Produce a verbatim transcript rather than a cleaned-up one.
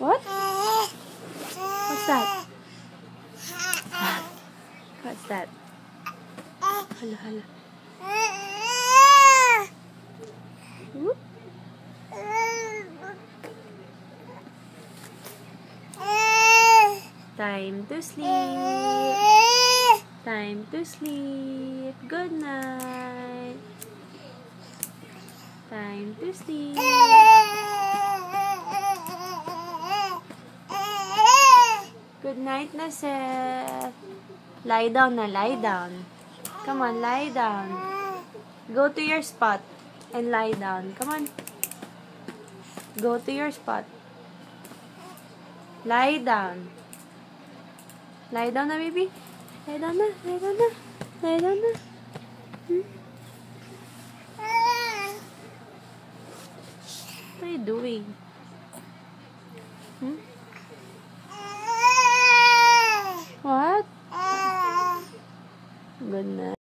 What? What's that? What's that? Hala, hala. Whoop. Time to sleep. Time to sleep. Good night. Time to sleep. Good night na, Seth. Lie down na, lie down. Come on, lie down. Go to your spot and lie down. Come on. Go to your spot. Lie down. Lie down na, baby. Lie down na, lie down na. Lie down na. Hmm? What are you doing? Hmm? What? Good night.